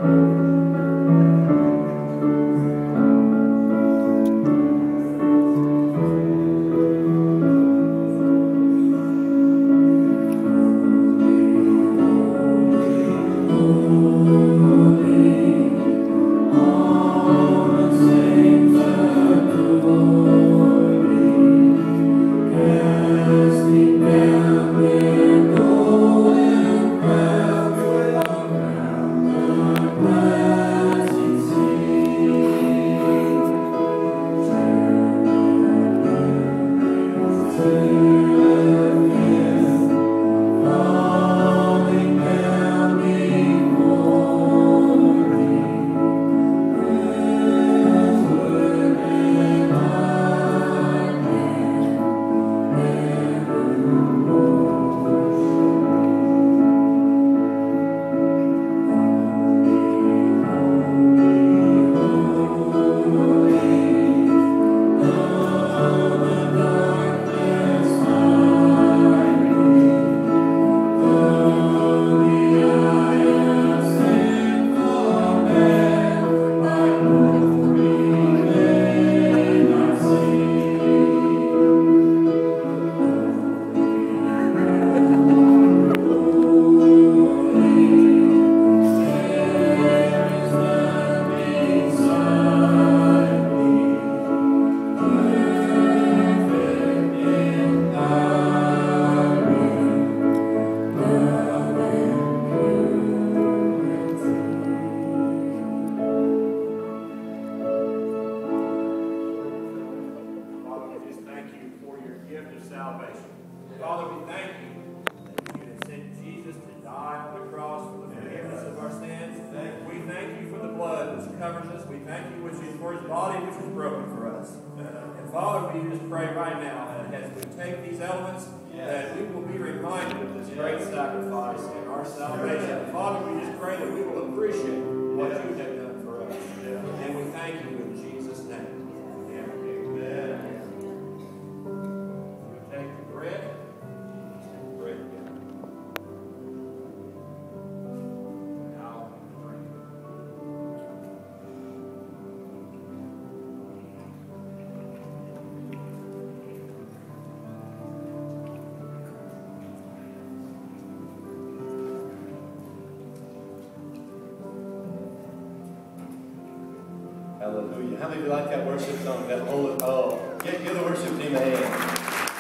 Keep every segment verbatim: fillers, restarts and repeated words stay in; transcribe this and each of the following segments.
Hallelujah. How many of you like that worship song? That whole, oh, give, give the worship team a hand.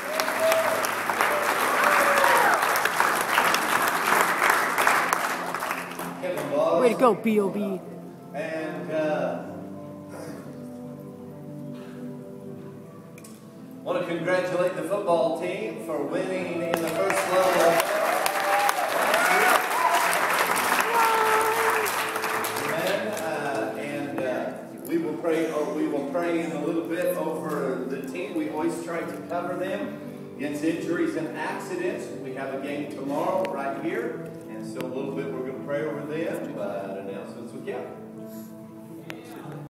Way to go, B O B. And uh, want to congratulate the football team for winning in the first level. Amen. Uh, and uh, we will pray. Or we will pray in a little bit over the team. We always try to cover them against injuries and accidents. We have a game tomorrow right here. So a little bit we're going to pray over them, but announcements with you.